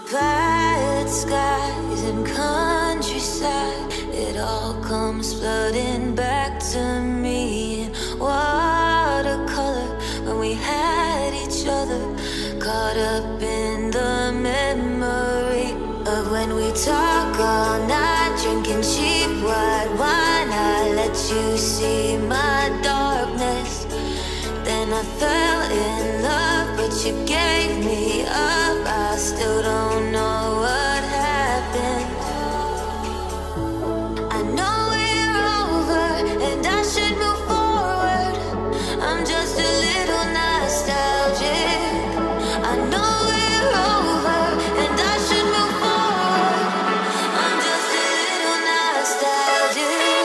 Violet skies and countryside, it all comes flooding back to me in watercolor. When we had each other, caught up in the memory of when we talk all night, drinking cheap white wine. I let you see my darkness, then I fell in love, but you gave me up. I still don't know what happened. I know we're over and I should move forward. I'm just a little nostalgic. I know we're over and I should move forward. I'm just a little nostalgic.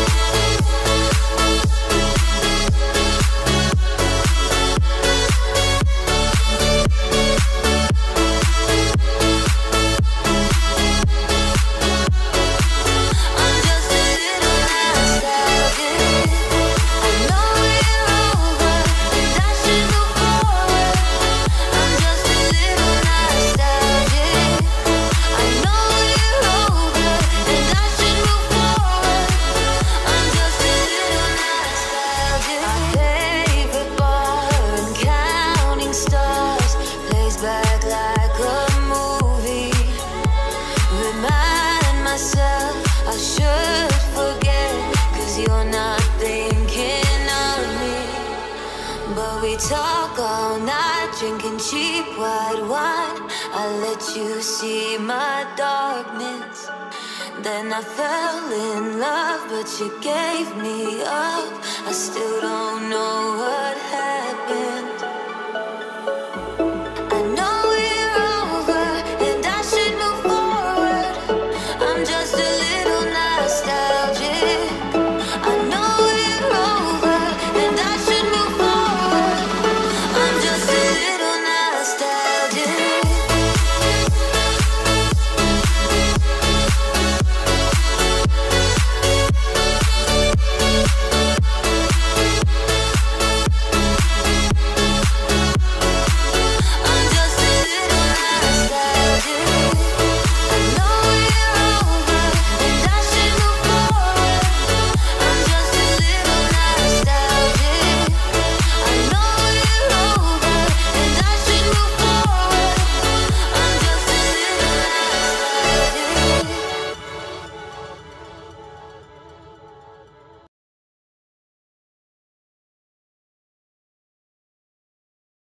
Talk all night, drinking cheap white wine. I let you see my darkness, then I fell in love, but you gave me up. I still don't know what happened.